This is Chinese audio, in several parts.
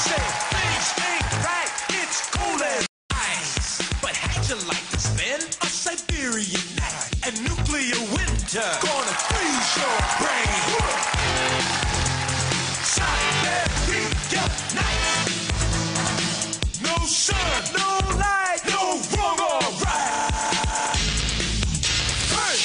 say things ain't right, it's cold as ice. But how'd you like to spend a Siberian night and nuclear winter? Gonna freeze your brain. Siberia night. No sun, no light, no wrong or right. Hey.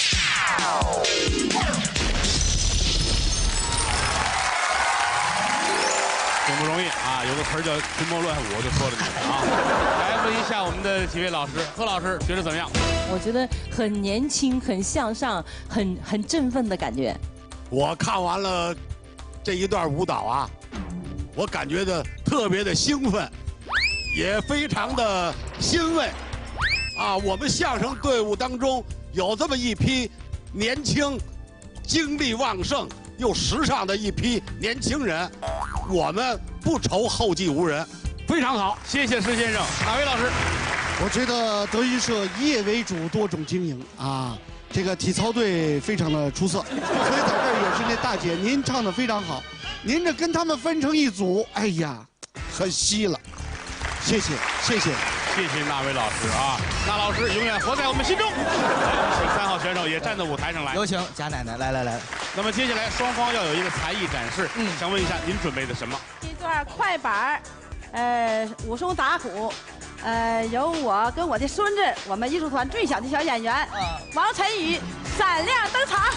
挺不容易啊，有个词儿叫群魔乱舞，我就说了你们啊。来问一下我们的几位老师，何老师觉得怎么样？ 我觉得很年轻、很向上、很振奋的感觉。 我看完了这一段舞蹈啊，我感觉的特别的兴奋，也非常的欣慰。啊，我们相声队伍当中有这么一批年轻、精力旺盛又时尚的一批年轻人，我们不愁后继无人，非常好。 谢谢施先生，哪位老师？ 我觉得德云社以业为主，多种经营啊。这个体操队非常的出色，所以在这儿也是那大姐，您唱的非常好，您这跟他们分成一组，哎呀，可惜了。谢谢，谢谢， 谢谢那位老师啊，那老师永远活在我们心中。来，我们请3号选手也站到舞台上来。 有请贾奶奶，来。 那么接下来双方要有一个才艺展示，想问一下您准备的什么？ 一段快板武松打虎。由我跟我的孙子，我们艺术团最小的小演员王晨宇闪亮登场。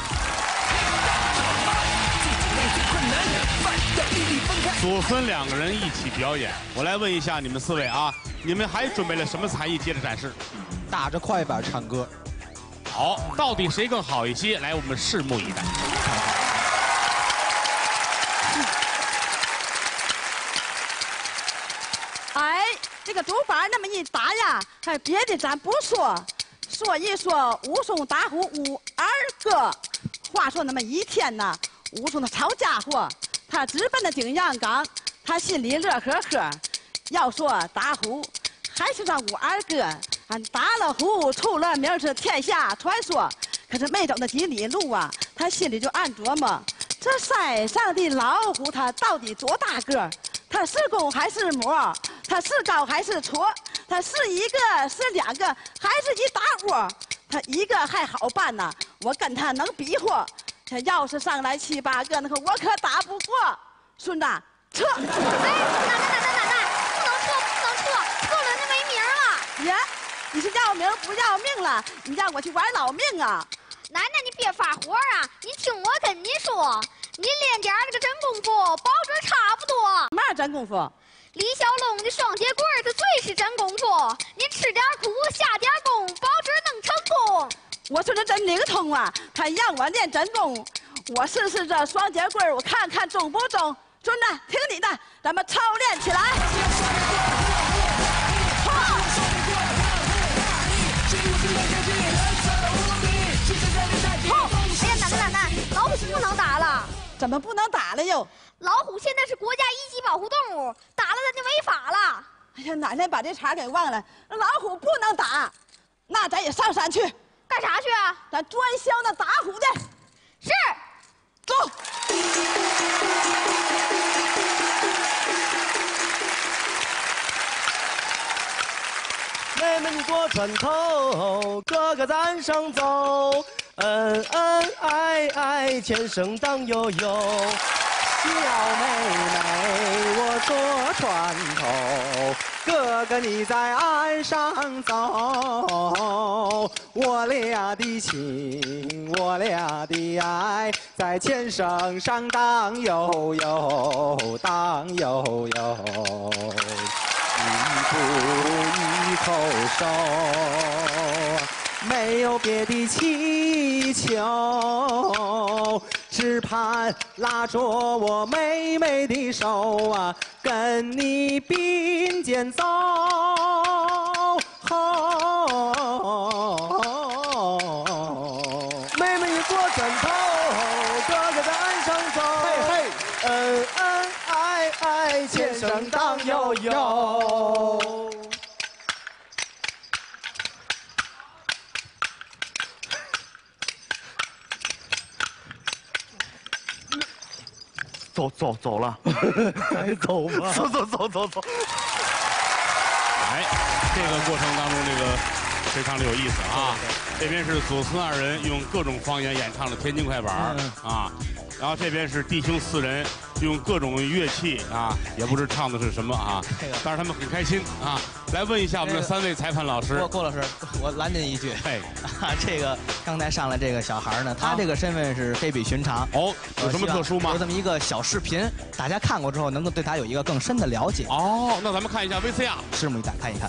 祖孙2个人一起表演，我来问一下你们4位啊，你们还准备了什么才艺接着展示？ 打着快板唱歌。 好，到底谁更好一些？来，我们拭目以待。 哎，这个竹板那么一打呀，还别的咱不说，说一说武松打虎武二哥。话说那么一天呐，武松他好家伙，他直奔的景阳冈，他心里乐呵呵。要说打虎，还是让武二哥，俺打了虎出了名是天下传说。可是没走那几里路啊，他心里就暗琢磨，这山上的老虎它到底多大个？它是公还是母？它是高还是矬？它是一个是2个还是一大窝？它一个还好办呐，我跟他能比划。他要是上来7、8个，那可我可打不过。孙子，撤！ 哎，奶，不能撤，撤了就没名了。 呀，你是要名不要命了？你让我去玩老命啊！ 奶奶，你别发火啊！你听我跟你说，你练点这个真功夫，保准差不多。 嘛真功夫？ 李小龙的双截棍它最是真功夫。你吃点苦，下点功，保准能成功。 我说这真灵通啊！他让我练真功，我试试这双截棍，我看看中不中。孙子，听你的，咱们操练起来。 哎呀，奶，老虎是不能打了。 怎么不能打了又？ 老虎现在是国家1级保护动物，打了它就违法了。 哎呀，奶奶把这茬给忘了，老虎不能打，那咱也上山去。 干啥去啊？ 咱专销那打虎的。 是。 走。 妹妹你过船头，哥哥咱上走，恩恩爱爱，前生当悠悠。小妹妹，我坐船头，哥哥你在岸上走。我俩的情，我俩的爱，在前生上当悠悠，当悠悠。一步一口手，没有别的祈求，只盼拉着我妹妹的手啊，跟你并肩走。妹妹你过枕头，哥哥在岸上走。嘿嘿，恩恩爱爱，前生当悠悠。 走了，还走吗？走。 哎，这个过程当中，这个非常的有意思啊。这边是祖孙二人用各种方言演唱的天津快板啊，然后这边是弟兄四人用各种乐器啊，也不知唱的是什么啊，但是他们很开心啊。来问一下我们的3位裁判老师， 郭老师，我拦您一句， 哎， 这个刚才上来这个小孩呢，他这个身份是非比寻常哦，有什么特殊吗？ 有这么一个小视频，大家看过之后能够对他有一个更深的了解。 哦，那咱们看一下 VCR， 拭目以待，看一看。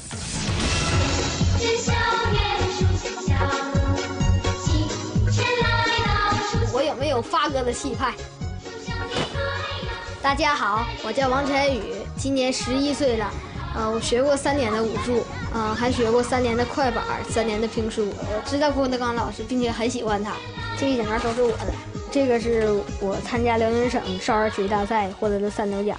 我有没有发哥的气派？大家好，我叫王晨宇，今年11岁了。我学过3年的武术，还学过3年的快板，3年的评书。我知道郭德纲老师，并且很喜欢他。这一整个都是我的。这个是我参加辽宁省少儿曲艺大赛获得的3等奖。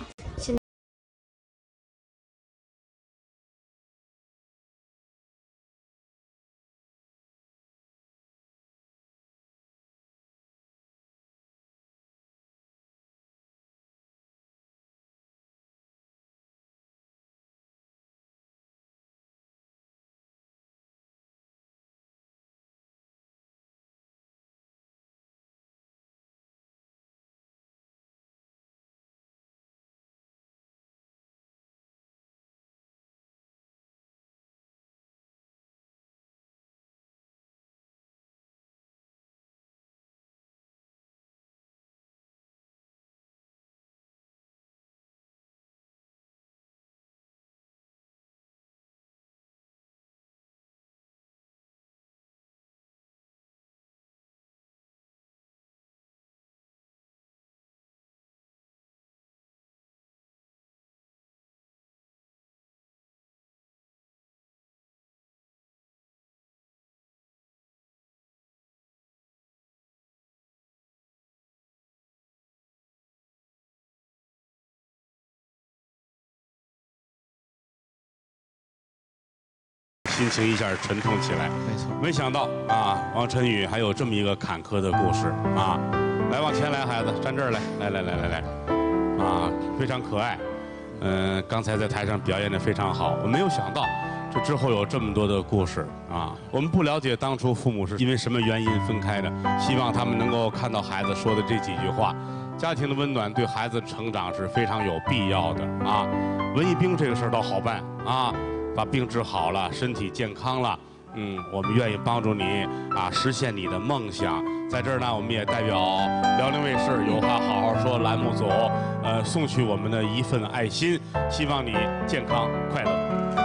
心情一下沉重起来。 没错， 没想到啊，王晨宇还有这么一个坎坷的故事啊！来，往前来，孩子，站这儿来，来，啊，非常可爱。刚才在台上表演得非常好，我没有想到这之后有这么多的故事啊！我们不了解当初父母是因为什么原因分开的，希望他们能够看到孩子说的这几句话。家庭的温暖对孩子成长是非常有必要的啊！文艺兵这个事儿倒好办啊！把病治好了，身体健康了，我们愿意帮助你啊，实现你的梦想。在这儿呢，我们也代表辽宁卫视有话好好说栏目组，送去我们的一份爱心，希望你健康快乐。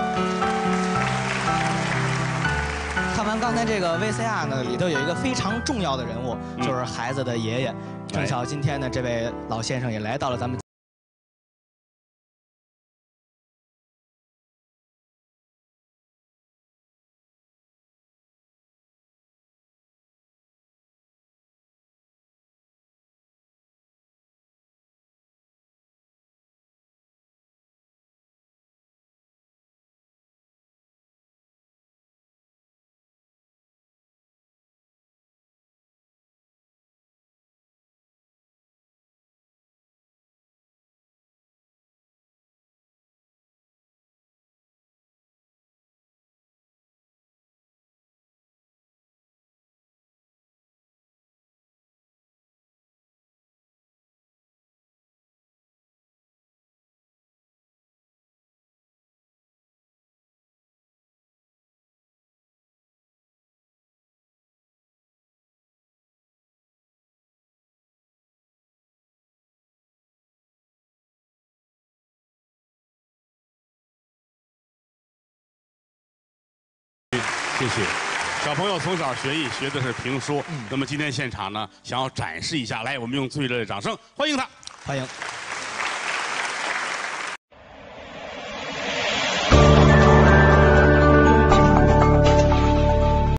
看完刚才这个 VCR 呢，里头有一个非常重要的人物，就是孩子的爷爷。正巧今天呢，这位老先生也来到了咱们。 谢谢。小朋友从小学艺，学的是评书。那么今天现场呢，想要展示一下，来，我们用最热烈的掌声欢迎他， 欢迎。